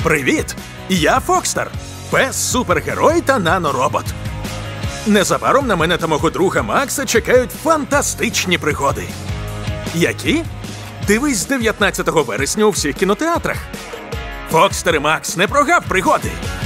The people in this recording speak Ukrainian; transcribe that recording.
Привіт! Я Фокстер, пес-супергерой та наноробот. Незабаром на мене та мого друга Макса чекають фантастичні пригоди. Які? Дивись з 19 вересня у всіх кінотеатрах. Фокстер і Макс, не прогав пригоди!